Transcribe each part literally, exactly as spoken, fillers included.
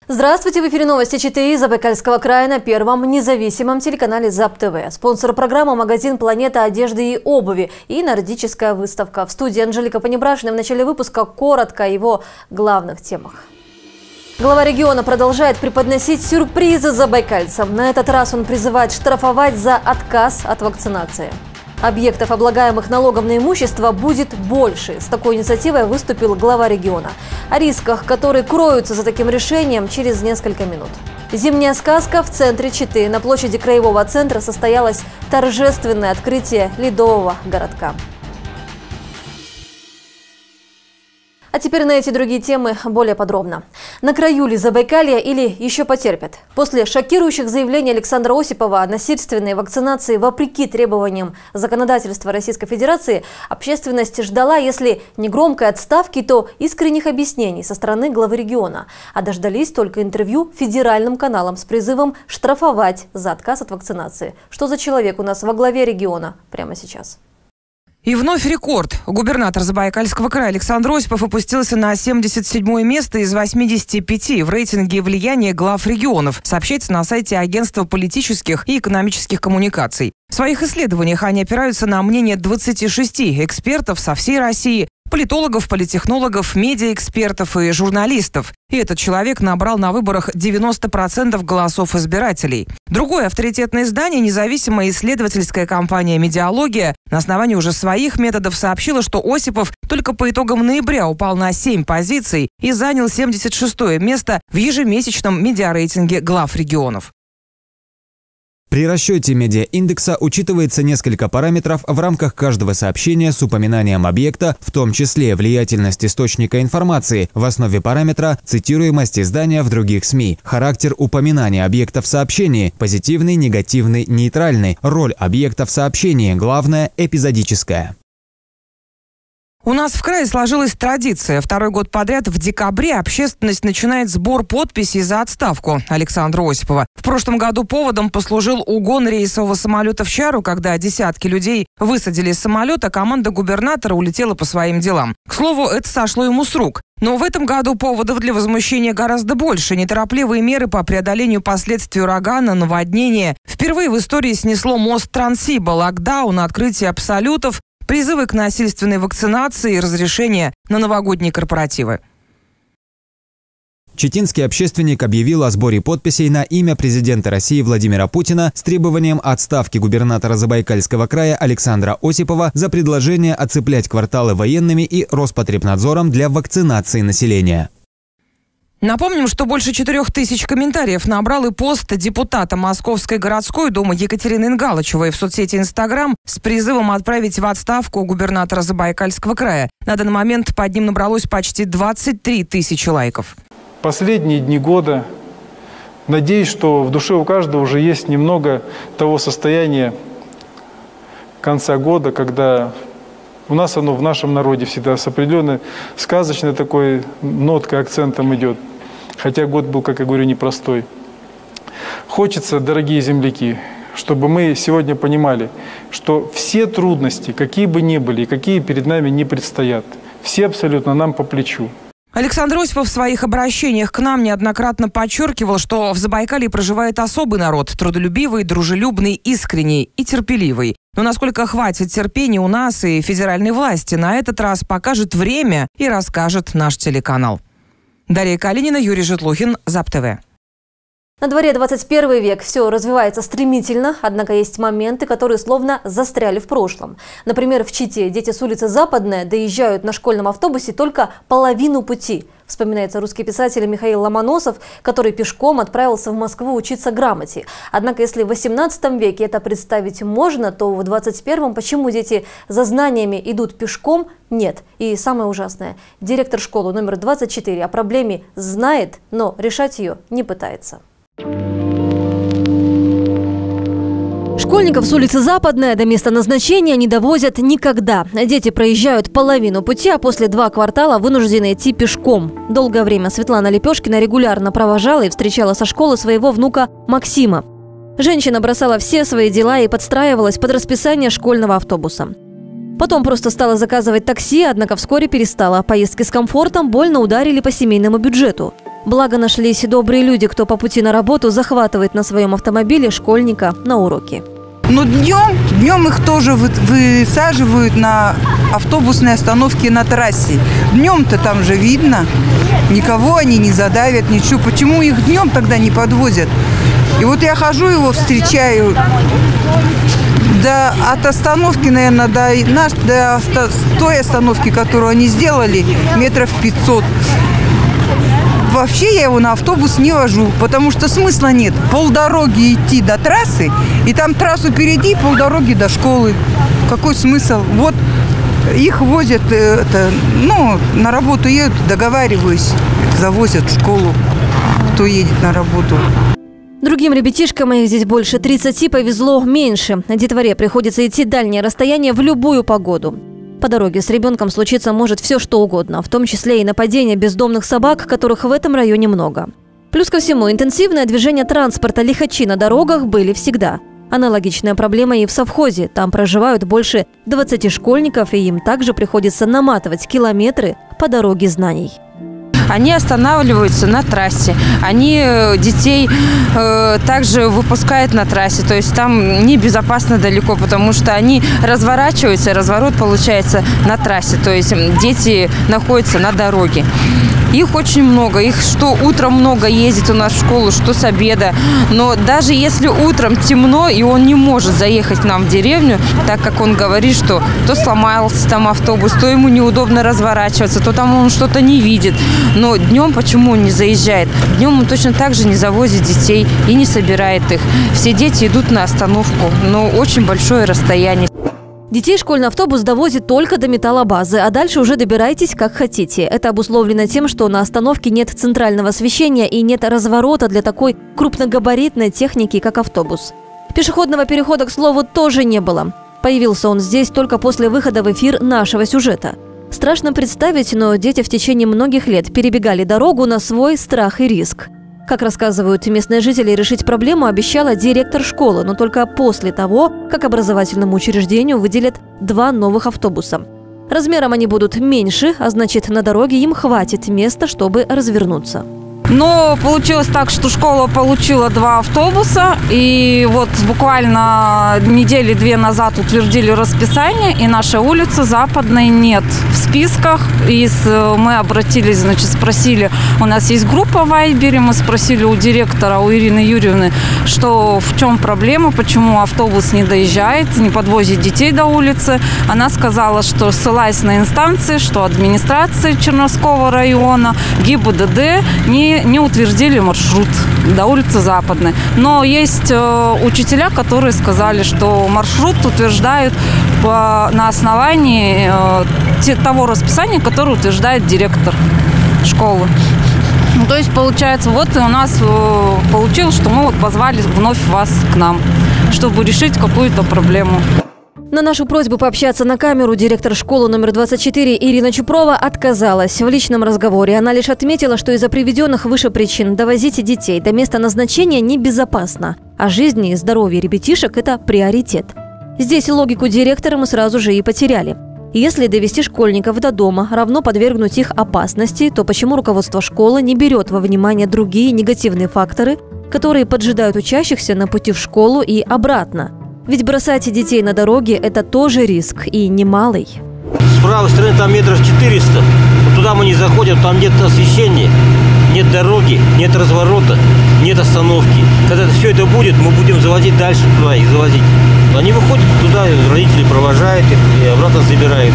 Здравствуйте! В эфире новости ЧТИ Забайкальского края на первом независимом телеканале ЗАП-ТВ. Спонсор программы – магазин «Планета одежды и обуви» и нордическая выставка. В студии Анжелика Понебрашина. В начале выпуска коротко о его главных темах. Глава региона продолжает преподносить сюрпризы забайкальцам. На этот раз он призывает штрафовать за отказ от вакцинации. Объектов, облагаемых налогом на имущество, будет больше. С такой инициативой выступил глава региона. О рисках, которые кроются за таким решением, через несколько минут. Зимняя сказка в центре Читы. На площади краевого центра состоялось торжественное открытие ледового городка. А теперь на эти другие темы более подробно. На краю ли Забайкалья или еще потерпят? После шокирующих заявлений Александра Осипова о насильственной вакцинации вопреки требованиям законодательства Российской Федерации, общественность ждала, если не громкой отставки, то искренних объяснений со стороны главы региона. А дождались только интервью федеральным каналам с призывом штрафовать за отказ от вакцинации. Что за человек у нас во главе региона прямо сейчас? И вновь рекорд. Губернатор Забайкальского края Александр Осипов опустился на семьдесят седьмое место из восьмидесяти пяти в рейтинге влияния глав регионов, сообщается на сайте Агентства политических и экономических коммуникаций. В своих исследованиях они опираются на мнение двадцати шести экспертов со всей России, политологов, политтехнологов, медиаэкспертов и журналистов. И этот человек набрал на выборах девяносто процентов голосов избирателей. Другое авторитетное издание, независимая исследовательская компания «Медиалогия», на основании уже своих методов сообщила, что Осипов только по итогам ноября упал на семь позиций и занял семьдесят шестое место в ежемесячном медиарейтинге глав регионов. При расчете медиаиндекса учитывается несколько параметров в рамках каждого сообщения с упоминанием объекта, в том числе влиятельность источника информации. В основе параметра – цитируемость издания в других СМИ, характер упоминания объекта в сообщении – позитивный, негативный, нейтральный, роль объекта в сообщении – главное – эпизодическая. У нас в крае сложилась традиция. Второй год подряд в декабре общественность начинает сбор подписей за отставку Александра Осипова. В прошлом году поводом послужил угон рейсового самолета в Чару, когда десятки людей высадили из самолета, команда губернатора улетела по своим делам. К слову, это сошло ему с рук. Но в этом году поводов для возмущения гораздо больше. Неторопливые меры по преодолению последствий урагана, наводнения. Впервые в истории снесло мост Транссиба, локдаун, открытие абсолютов, призывы к насильственной вакцинации и разрешение на новогодние корпоративы. Читинский общественник объявил о сборе подписей на имя президента России Владимира Путина с требованием отставки губернатора Забайкальского края Александра Осипова за предложение оцеплять кварталы военными и Роспотребнадзором для вакцинации населения. Напомним, что больше четырех тысяч комментариев набрал и пост депутата Московской городской думы Екатерины Ингалычевой в соцсети Инстаграм с призывом отправить в отставку губернатора Забайкальского края. На данный момент под ним набралось почти двадцать три тысячи лайков. Последние дни года, надеюсь, что в душе у каждого уже есть немного того состояния конца года, когда у нас оно в нашем народе всегда с определенной сказочной такой ноткой, акцентом идет. Хотя год был, как я говорю, непростой. Хочется, дорогие земляки, чтобы мы сегодня понимали, что все трудности, какие бы ни были, какие перед нами не предстоят, все абсолютно нам по плечу. Александр Осипов в своих обращениях к нам неоднократно подчеркивал, что в Забайкалье проживает особый народ, трудолюбивый, дружелюбный, искренний и терпеливый. Но насколько хватит терпения у нас и федеральной власти, на этот раз покажет время и расскажет наш телеканал. Дарья Калинина, Юрий Житлухин, ЗАП-ТВ. На дворе двадцать первый век, все развивается стремительно, однако есть моменты, которые словно застряли в прошлом. Например, в Чите дети с улицы Западная доезжают на школьном автобусе только половину пути. Вспоминается русский писатель Михаил Ломоносов, который пешком отправился в Москву учиться грамоте. Однако, если в восемнадцатом веке это представить можно, то в двадцать первом почему дети за знаниями идут пешком, нет. И самое ужасное, директор школы номер двадцать четыре о проблеме знает, но решать ее не пытается. Школьников с улицы Западная до места назначения не довозят никогда. Дети проезжают половину пути, а после два квартала вынуждены идти пешком. Долгое время Светлана Лепешкина регулярно провожала и встречала со школы своего внука Максима. Женщина бросала все свои дела и подстраивалась под расписание школьного автобуса. Потом просто стала заказывать такси, однако вскоре перестала. Поездки с комфортом больно ударили по семейному бюджету. Благо нашлись добрые люди, кто по пути на работу захватывает на своем автомобиле школьника на уроки. Но днем, днем их тоже высаживают на автобусной остановке на трассе. Днем-то там же видно, никого они не задавят, ничего. Почему их днем тогда не подвозят? И вот я хожу, его встречаю. Да, от остановки, наверное, до, наш, до той остановки, которую они сделали, метров пятьсот. Вообще я его на автобус не вожу, потому что смысла нет. Полдороги идти до трассы, и там трассу впереди, полдороги до школы. Какой смысл? Вот их возят, это, ну, на работу едут, договариваюсь, завозят в школу, кто едет на работу. Другим ребятишкам, их здесь больше тридцати, повезло меньше. Детворе приходится идти дальнее расстояние в любую погоду. По дороге с ребенком случиться может все что угодно, в том числе и нападение бездомных собак, которых в этом районе много. Плюс ко всему, интенсивное движение транспорта, лихачи на дорогах были всегда. Аналогичная проблема и в совхозе. Там проживают больше двадцати школьников, и им также приходится наматывать километры по дороге знаний. Они останавливаются на трассе, они детей э, также выпускают на трассе, то есть там небезопасно далеко, потому что они разворачиваются, разворот получается на трассе, то есть дети находятся на дороге. Их очень много, их что утром много ездит у нас в школу, что с обеда. Но даже если утром темно, и он не может заехать к нам в деревню, так как он говорит, что то сломался там автобус, то ему неудобно разворачиваться, то там он что-то не видит. Но днем почему он не заезжает? Днем он точно так же не завозит детей и не собирает их. Все дети идут на остановку, но очень большое расстояние. Детей школьный автобус довозит только до металлобазы, а дальше уже добирайтесь как хотите. Это обусловлено тем, что на остановке нет центрального освещения и нет разворота для такой крупногабаритной техники, как автобус. Пешеходного перехода, к слову, тоже не было. Появился он здесь только после выхода в эфир нашего сюжета. Страшно представить, но дети в течение многих лет перебегали дорогу на свой страх и риск. Как рассказывают местные жители, решить проблему обещала директор школы, но только после того, как образовательному учреждению выделят два новых автобуса. Размером они будут меньше, а значит, на дороге им хватит места, чтобы развернуться. Но получилось так, что школа получила два автобуса, и вот буквально недели две назад утвердили расписание, и нашей улицы Западной нет в списках. И мы обратились, значит, спросили, у нас есть группа в Вайбере, мы спросили у директора, у Ирины Юрьевны, что в чем проблема, почему автобус не доезжает, не подвозит детей до улицы. Она сказала, что ссылаясь на инстанции, что администрация Черновского района, ГИБДД не не утвердили маршрут до улицы Западной. Но есть э, учителя, которые сказали, что маршрут утверждают по, на основании э, те, того расписания, которое утверждает директор школы. Ну, то есть, получается, вот у нас э, получилось, что мы вот позвали вновь вас к нам, чтобы решить какую-то проблему. На нашу просьбу пообщаться на камеру директор школы номер двадцать четыре Ирина Чупрова отказалась. В личном разговоре она лишь отметила, что из-за приведенных выше причин довозить детей до места назначения небезопасно, а жизни и здоровье ребятишек – это приоритет. Здесь логику директора мы сразу же и потеряли. Если довести школьников до дома равно подвергнуть их опасности, то почему руководство школы не берет во внимание другие негативные факторы, которые поджидают учащихся на пути в школу и обратно? Ведь бросать детей на дороге – это тоже риск, и немалый. С правой стороны там метров четыреста. Вот туда мы не заходим, там нет освещения, нет дороги, нет разворота, нет остановки. Когда все это будет, мы будем заводить дальше туда, их завозить. Они выходят туда, родители провожают их и обратно забирают.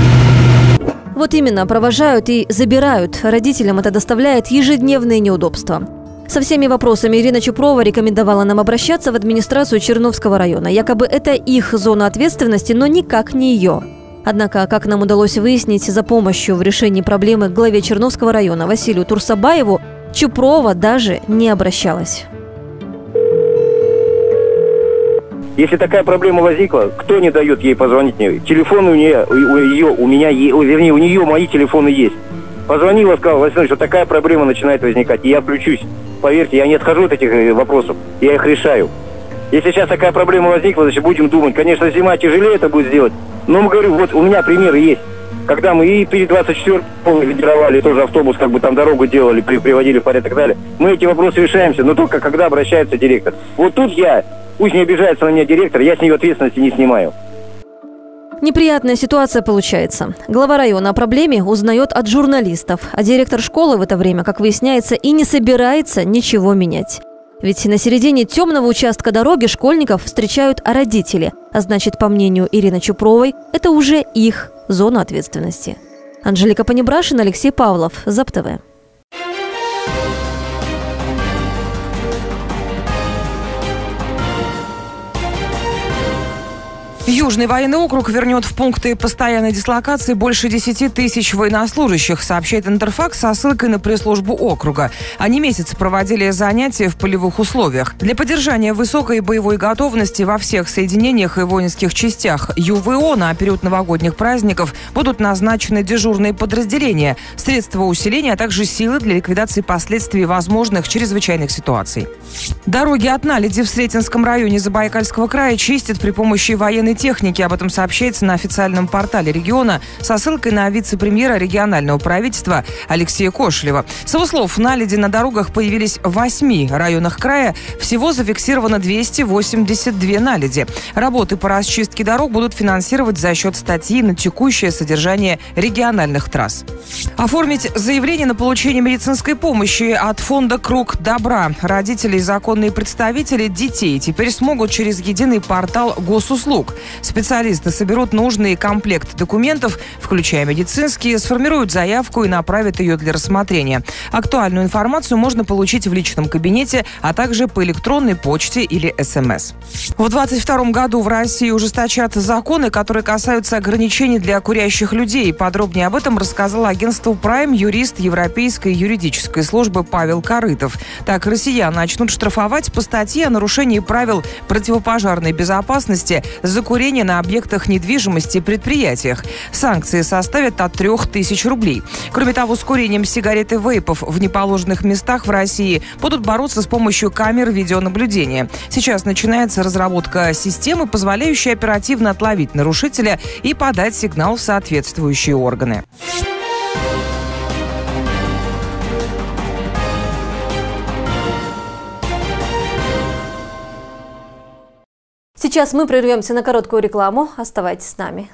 Вот именно, провожают и забирают. Родителям это доставляет ежедневные неудобства. Со всеми вопросами Ирина Чупрова рекомендовала нам обращаться в администрацию Черновского района. Якобы это их зона ответственности, но никак не ее. Однако, как нам удалось выяснить, за помощью в решении проблемы к главе Черновского района Василию Турсабаеву Чупрова даже не обращалась. Если такая проблема возникла, кто не дает ей позвонить мне? Телефон у нее, у ее, у меня, вернее, у нее мои телефоны есть. Позвонила, сказала, Василий, что такая проблема начинает возникать, и я включусь. Поверьте, я не отхожу от этих вопросов, я их решаю. Если сейчас такая проблема возникла, значит, будем думать. Конечно, зима тяжелее это будет сделать, но, говорю, вот у меня примеры есть. Когда мы и перед двадцать четвёртым лидировали, тоже автобус, как бы там дорогу делали, при, приводили в порядок и так далее, мы эти вопросы решаемся, но только когда обращается директор. Вот тут я, пусть не обижается на меня директор, я с нее ответственности не снимаю. Неприятная ситуация получается. Глава района о проблеме узнает от журналистов, а директор школы в это время, как выясняется, и не собирается ничего менять. Ведь на середине темного участка дороги школьников встречают родители, а значит, по мнению Ирины Чупровой, это уже их зона ответственности. Анжелика Понебрашина, Алексей Павлов, ЗапТВ. Южный военный округ вернет в пункты постоянной дислокации больше десяти тысяч военнослужащих, сообщает Интерфакс со ссылкой на пресс-службу округа. Они месяц проводили занятия в полевых условиях. Для поддержания высокой боевой готовности во всех соединениях и воинских частях ЮВО на период новогодних праздников будут назначены дежурные подразделения, средства усиления, а также силы для ликвидации последствий возможных чрезвычайных ситуаций. Дороги от Наледи в Сретенском районе Забайкальского края чистят при помощи военной техники. Об этом сообщается на официальном портале региона со ссылкой на вице-премьера регионального правительства Алексея Кошелева. С его слов, наледи на дорогах появились в восьми районах края. Всего зафиксировано двести восемьдесят две наледи. Работы по расчистке дорог будут финансировать за счет статьи на текущее содержание региональных трасс. Оформить заявление на получение медицинской помощи от фонда «Круг добра» родители и законные представители детей теперь смогут через единый портал госуслуг. Специалисты соберут нужный комплект документов, включая медицинские, сформируют заявку и направят ее для рассмотрения. Актуальную информацию можно получить в личном кабинете, а также по электронной почте или СМС. В двадцать втором году в России ужесточат законы, которые касаются ограничений для курящих людей. Подробнее об этом рассказал агентству Prime юрист Европейской юридической службы Павел Корытов. Так, россиян начнут штрафовать по статье о нарушении правил противопожарной безопасности за курение на объектах недвижимости и предприятиях. Санкции составят от трех тысяч рублей. Кроме того, с курением сигарет и вейпов в неположенных местах в России будут бороться с помощью камер видеонаблюдения. Сейчас начинается разработка системы, позволяющей оперативно отловить нарушителя и подать сигнал в соответствующие органы. Сейчас мы прервемся на короткую рекламу. Оставайтесь с нами.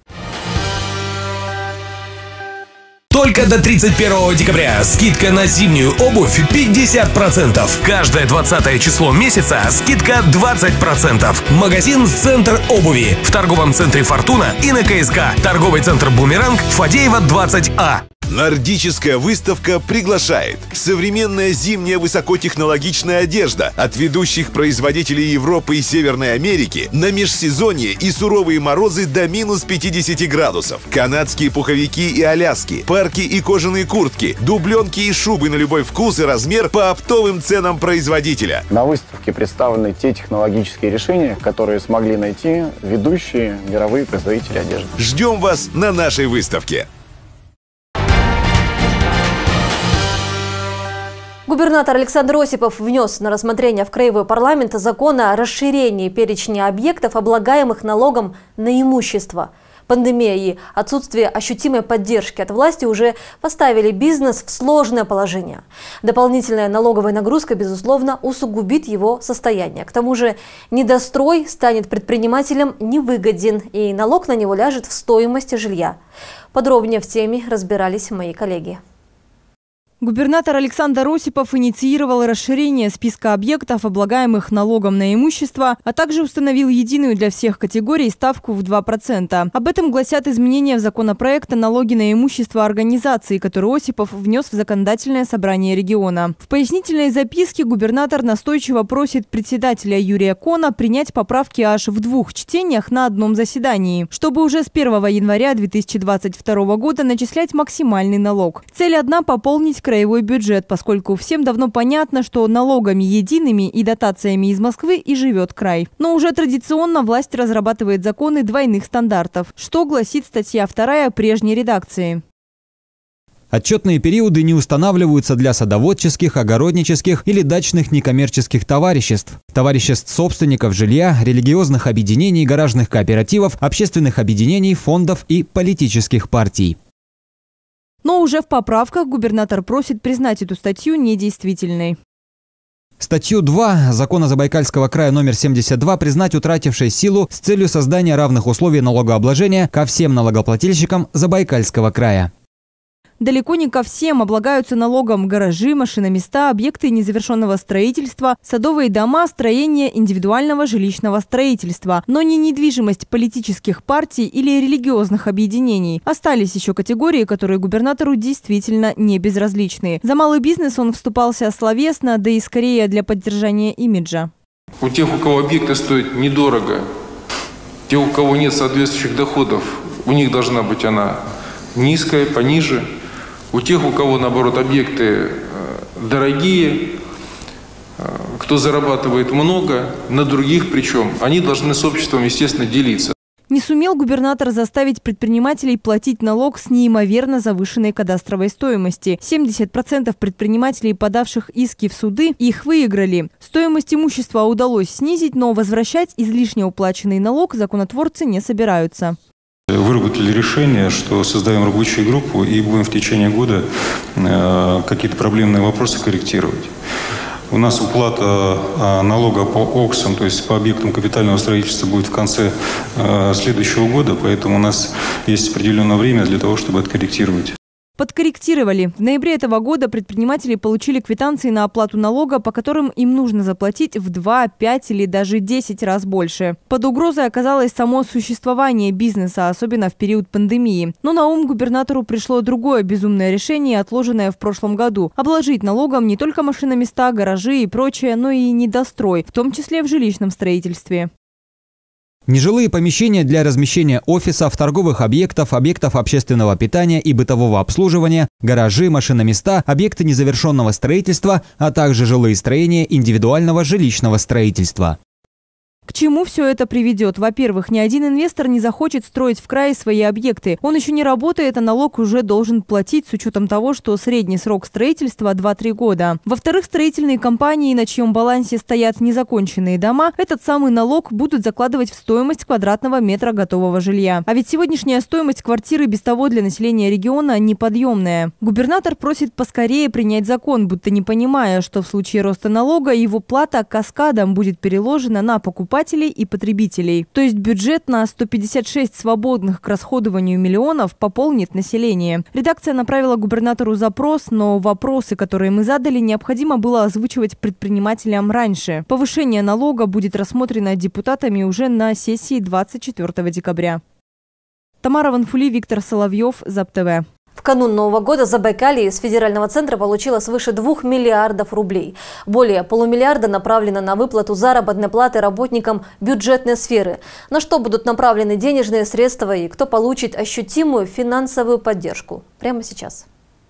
Только до тридцать первого декабря скидка на зимнюю обувь пятьдесят процентов. Каждое двадцатое число месяца скидка двадцать процентов. Магазин «Центр обуви» в торговом центре «Фортуна» и на КСК. Торговый центр «Бумеранг», Фадеева, двадцать А. Нордическая выставка приглашает. Современная зимняя высокотехнологичная одежда от ведущих производителей Европы и Северной Америки на межсезонье и суровые морозы до минус пятидесяти градусов. Канадские пуховики и аляски, парки и кожаные куртки, дубленки и шубы на любой вкус и размер по оптовым ценам производителя. На выставке представлены те технологические решения, которые смогли найти ведущие мировые производители одежды. Ждем вас на нашей выставке. Губернатор Александр Осипов внес на рассмотрение в Краевой парламент закон о расширении перечня объектов, облагаемых налогом на имущество. Пандемия и отсутствие ощутимой поддержки от власти уже поставили бизнес в сложное положение. Дополнительная налоговая нагрузка, безусловно, усугубит его состояние. К тому же недострой станет предпринимателям невыгоден, и налог на него ляжет в стоимости жилья. Подробнее в теме разбирались мои коллеги. Губернатор Александр Осипов инициировал расширение списка объектов, облагаемых налогом на имущество, а также установил единую для всех категорий ставку в два процента. Об этом гласят изменения в законопроект о налоге на имущество организации, который Осипов внес в законодательное собрание региона. В пояснительной записке губернатор настойчиво просит председателя Юрия Кона принять поправки аж в двух чтениях на одном заседании, чтобы уже с первого января две тысячи двадцать второго года начислять максимальный налог. Цель одна – пополнить краевой бюджет, поскольку всем давно понятно, что налогами едиными и дотациями из Москвы и живет край. Но уже традиционно власть разрабатывает законы двойных стандартов, что гласит статья вторая прежней редакции. Отчетные периоды не устанавливаются для садоводческих, огороднических или дачных некоммерческих товариществ, товариществ собственников жилья, религиозных объединений, гаражных кооперативов, общественных объединений, фондов и политических партий. Но уже в поправках губернатор просит признать эту статью недействительной. Статью два Закона Забайкальского края номер семьдесят два признать утратившей силу с целью создания равных условий налогообложения ко всем налогоплательщикам Забайкальского края. Далеко не ко всем облагаются налогом гаражи, машиноместа, объекты незавершенного строительства, садовые дома, строения индивидуального жилищного строительства, но не недвижимость политических партий или религиозных объединений. Остались еще категории, которые губернатору действительно не безразличны. За малый бизнес он вступался словесно, да и скорее для поддержания имиджа. У тех, у кого объекты стоят недорого, те, у кого нет соответствующих доходов, у них должна быть она низкая, пониже. У тех, у кого, наоборот, объекты дорогие, кто зарабатывает много, на других причем, они должны с обществом, естественно, делиться. Не сумел губернатор заставить предпринимателей платить налог с неимоверно завышенной кадастровой стоимости. семьдесят процентов предпринимателей, подавших иски в суды, их выиграли. Стоимость имущества удалось снизить, но возвращать излишне уплаченный налог законотворцы не собираются. Выработали решение, что создаем рабочую группу и будем в течение года э, какие-то проблемные вопросы корректировать. У нас уплата э, налога по ОКСам, то есть по объектам капитального строительства, будет в конце э, следующего года, поэтому у нас есть определенное время для того, чтобы откорректировать. Подкорректировали. В ноябре этого года предприниматели получили квитанции на оплату налога, по которым им нужно заплатить в два, пять или даже десять раз больше. Под угрозой оказалось само существование бизнеса, особенно в период пандемии. Но на ум губернатору пришло другое безумное решение, отложенное в прошлом году – обложить налогом не только машиноместа, гаражи и прочее, но и недострой, в том числе в жилищном строительстве. Нежилые помещения для размещения офисов, торговых объектов, объектов общественного питания и бытового обслуживания, гаражи, машиноместа, объекты незавершенного строительства, а также жилые строения индивидуального жилищного строительства. К чему все это приведет? Во-первых, ни один инвестор не захочет строить в крае свои объекты. Он еще не работает, а налог уже должен платить с учетом того, что средний срок строительства – два-три года. Во-вторых, строительные компании, на чьем балансе стоят незаконченные дома, этот самый налог будут закладывать в стоимость квадратного метра готового жилья. А ведь сегодняшняя стоимость квартиры без того для населения региона неподъемная. Губернатор просит поскорее принять закон, будто не понимая, что в случае роста налога его плата каскадом будет переложена на покупателей и потребителей. То есть бюджет на сто пятьдесят шесть свободных к расходованию миллионов пополнит население. Редакция направила губернатору запрос, но вопросы, которые мы задали, необходимо было озвучивать предпринимателям раньше. Повышение налога будет рассмотрено депутатами уже на сессии двадцать четвёртого декабря. Тамара Ванфули, Виктор Соловьев, ЗапТВ. В канун Нового года Забайкалье из федерального центра получило свыше двух миллиардов рублей. Более полумиллиарда направлено на выплату заработной платы работникам бюджетной сферы. На что будут направлены денежные средства и кто получит ощутимую финансовую поддержку? Прямо сейчас.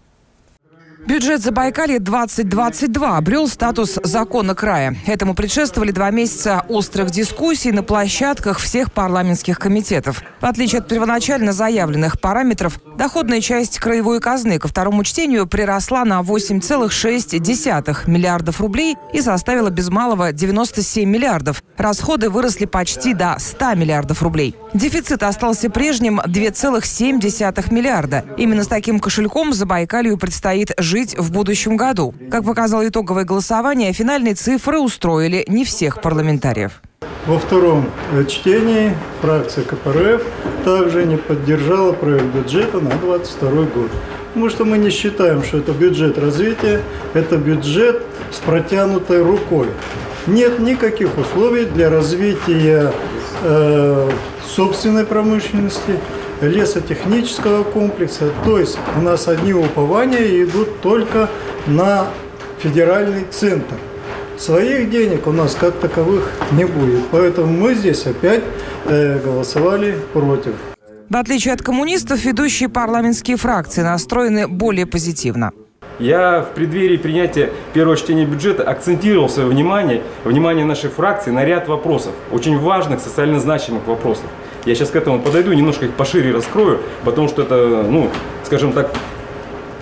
Бюджет Забайкалья двадцать двадцать два обрел статус закона края. Этому предшествовали два месяца острых дискуссий на площадках всех парламентских комитетов. В отличие от первоначально заявленных параметров, доходная часть краевой казны ко второму чтению приросла на восемь целых шесть десятых миллиардов рублей и составила без малого девяносто семь миллиардов. Расходы выросли почти до ста миллиардов рублей. Дефицит остался прежним – две целых семь десятых миллиарда. Именно с таким кошельком Забайкалью предстоит жить в будущем году. Как показало итоговое голосование, финальные цифры устроили не всех парламентариев. Во втором чтении фракция КПРФ также не поддержала проект бюджета на двадцать второй год. Потому что мы не считаем, что это бюджет развития, это бюджет с протянутой рукой. Нет никаких условий для развития э, собственной промышленности, лесотехнического комплекса. То есть у нас одни упования идут только на федеральный центр. Своих денег у нас как таковых не будет. Поэтому мы здесь опять э, голосовали против. В отличие от коммунистов, ведущие парламентские фракции настроены более позитивно. Я в преддверии принятия первого чтения бюджета акцентировал свое внимание, внимание нашей фракции на ряд вопросов, очень важных, социально значимых вопросов. Я сейчас к этому подойду, немножко их пошире раскрою, потому что это, ну, скажем так,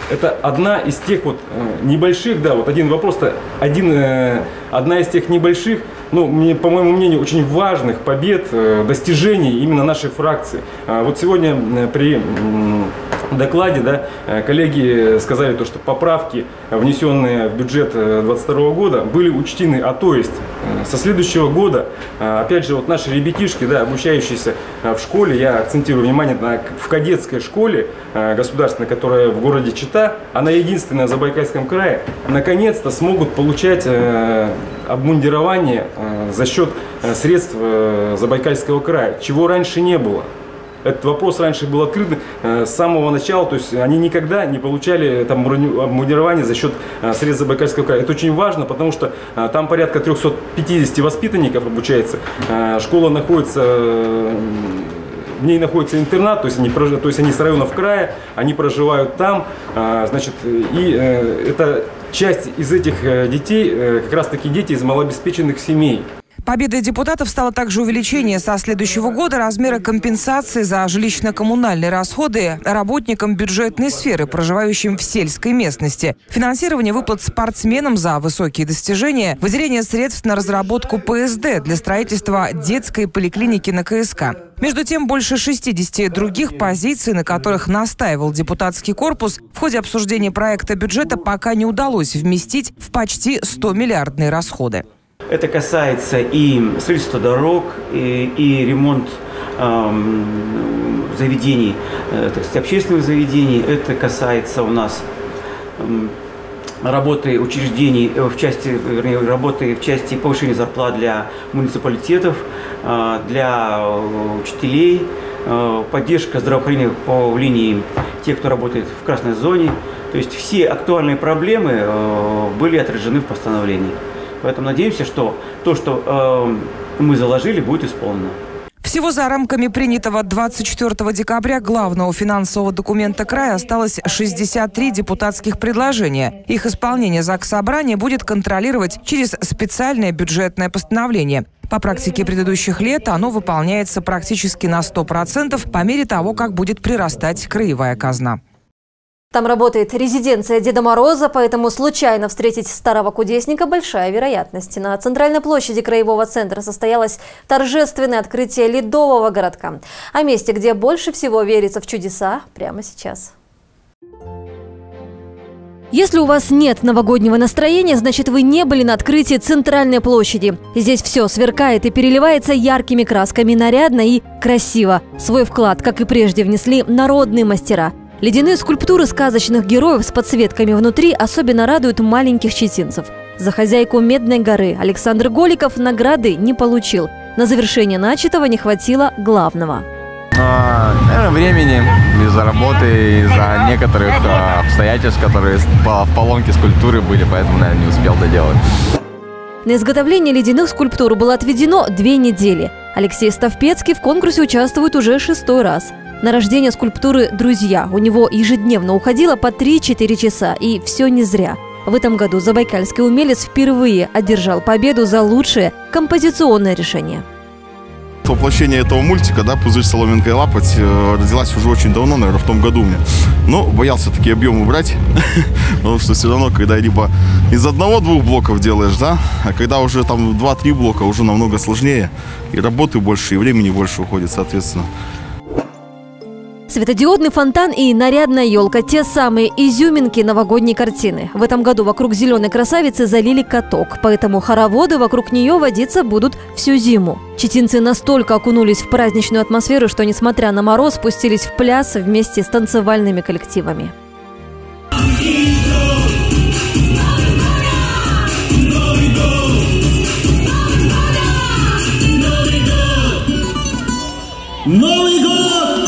это одна из тех вот небольших, да, вот один вопрос-то, один, одна из тех небольших, ну, мне, по моему мнению, очень важных побед, достижений именно нашей фракции. Вот сегодня при докладе, да, коллеги сказали то, что поправки, внесенные в бюджет две тысячи двадцать второго года, были учтены, а то есть со следующего года, опять же, вот наши ребятишки, да, обучающиеся в школе, я акцентирую внимание на, в кадетской школе государственной, которая в городе Чита, она единственная в Забайкальском крае, наконец-то смогут получать обмундирование за счет средств Забайкальского края, чего раньше не было. Этот вопрос раньше был открыт с самого начала, то есть они никогда не получали там обмундирование за счет средств Забайкальского края. Это очень важно, потому что там порядка трёхсот пятидесяти воспитанников обучается, школа находится, в ней находится интернат, то есть они, то есть они с районов края, они проживают там, значит, и это часть из этих детей, как раз таки дети из малообеспеченных семей. Победой депутатов стало также увеличение со следующего года размера компенсации за жилищно-коммунальные расходы работникам бюджетной сферы, проживающим в сельской местности, финансирование выплат спортсменам за высокие достижения, выделение средств на разработку ПСД для строительства детской поликлиники на КСК. Между тем, больше шестидесяти других позиций, на которых настаивал депутатский корпус, в ходе обсуждения проекта бюджета пока не удалось вместить в почти стомиллиардные расходы. Это касается и строительства дорог, и, и ремонт эм, заведений, э, так сказать, общественных заведений. Это касается у нас эм, работы учреждений в части, вернее, работы в части повышения зарплат для муниципалитетов, э, для учителей, э, поддержка здравоохранения по линии тех, кто работает в красной зоне. То есть все актуальные проблемы э, были отражены в постановлении. Поэтому надеемся, что то, что э, мы заложили, будет исполнено. Всего за рамками принятого двадцать четвёртого декабря главного финансового документа края осталось шестьдесят три депутатских предложения. Их исполнение Заксобрание будет контролировать через специальное бюджетное постановление. По практике предыдущих лет оно выполняется практически на сто процентов по мере того, как будет прирастать краевая казна. Там работает резиденция Деда Мороза, поэтому случайно встретить старого кудесника – большая вероятность. На центральной площади краевого центра состоялось торжественное открытие ледового городка. О месте, где больше всего верится в чудеса, прямо сейчас. Если у вас нет новогоднего настроения, значит, вы не были на открытии центральной площади. Здесь все сверкает и переливается яркими красками, нарядно и красиво. Свой вклад, как и прежде, внесли народные мастера. Ледяные скульптуры сказочных героев с подсветками внутри особенно радуют маленьких читинцев. За хозяйку Медной горы Александр Голиков награды не получил. На завершение начатого не хватило главного. А, наверное, времени, из-за работы, из-за некоторых а, обстоятельств, которые в поломке скульптуры были, поэтому, наверное, не успел доделать. На изготовление ледяных скульптур было отведено две недели. Алексей Ставпецкий в конкурсе участвует уже шестой раз. На рождение скульптуры «Друзья» у него ежедневно уходило по три-четыре часа, и все не зря. В этом году забайкальский умелец впервые одержал победу за лучшее композиционное решение. Воплощение этого мультика, да, «Пузырь, соломинка и лапоть», родилась уже очень давно, наверное, в том году мне. Но боялся такие объемы брать, потому что все равно, когда либо из одного-двух блоков делаешь, да, а когда уже там два-три блока, уже намного сложнее, и работы больше, и времени больше уходит, соответственно. Светодиодный фонтан и нарядная елка – те самые изюминки новогодней картины. В этом году вокруг зеленой красавицы залили каток, поэтому хороводы вокруг нее водиться будут всю зиму. Читинцы настолько окунулись в праздничную атмосферу, что, несмотря на мороз, спустились в пляс вместе с танцевальными коллективами. Новый год!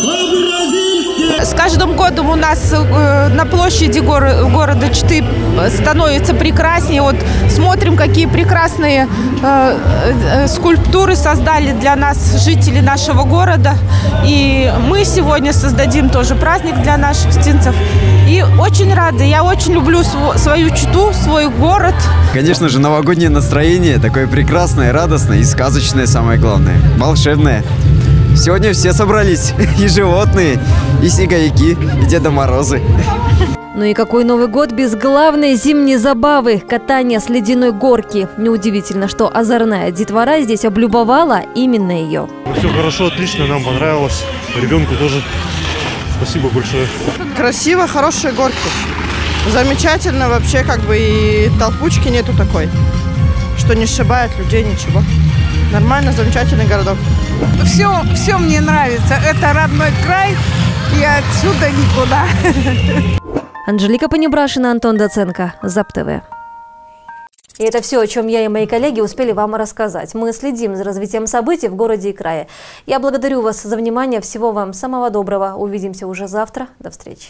С каждым годом у нас э, на площади гор города Читы становится прекраснее. Вот смотрим, какие прекрасные э, э, скульптуры создали для нас жители нашего города. И мы сегодня создадим тоже праздник для наших читинцев. И очень рада. Я очень люблю св свою Читу, свой город. Конечно же, новогоднее настроение такое прекрасное, радостное и сказочное, самое главное, волшебное. Сегодня все собрались, и животные, и снеговики, и Деда Морозы. Ну и какой Новый год без главной зимней забавы – катания с ледяной горки. Неудивительно, что озорная детвора здесь облюбовала именно ее. Все хорошо, отлично, нам понравилось. Ребенку тоже спасибо большое. Красиво, хорошие горки. Замечательно вообще, как бы и толпучки нету такой, что не сшибает людей, ничего. Нормально, замечательный городок. Все, все мне нравится. Это родной край, и отсюда никуда. Анжелика Понебрашина, Антон Доценко, ЗАП-ТВ. И это все, о чем я и мои коллеги успели вам рассказать. Мы следим за развитием событий в городе и крае. Я благодарю вас за внимание. Всего вам самого доброго. Увидимся уже завтра. До встречи.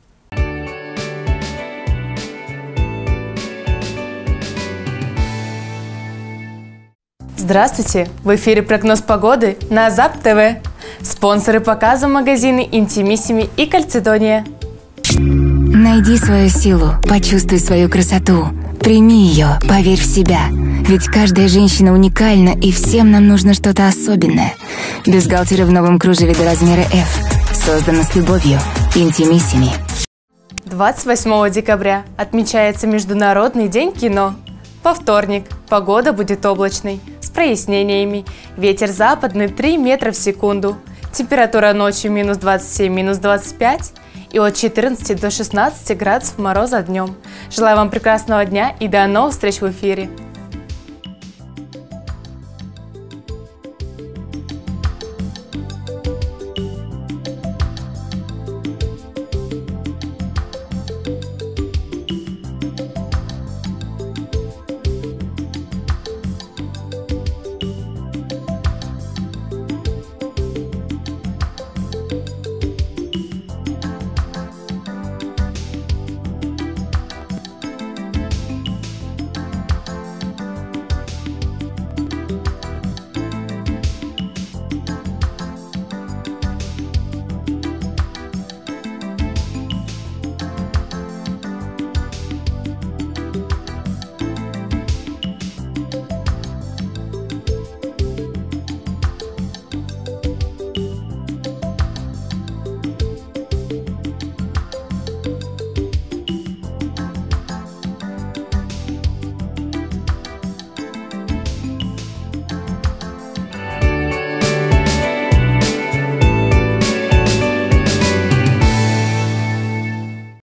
Здравствуйте! В эфире прогноз погоды на ЗАП-ТВ. Спонсоры показа магазины «Интимиссими» и «Кальцедония». Найди свою силу, почувствуй свою красоту. Прими ее, поверь в себя. Ведь каждая женщина уникальна, и всем нам нужно что-то особенное. Бюстгальтеры в новом кружеве до размера эф. Создано с любовью. «Интимиссими». двадцать восьмого декабря отмечается Международный день кино. Во вторник погода будет облачной, с прояснениями. Ветер западный три метра в секунду. Температура ночью минус двадцать семь, минус двадцать пять. И от четырнадцати до шестнадцати градусов мороза днем. Желаю вам прекрасного дня и до новых встреч в эфире.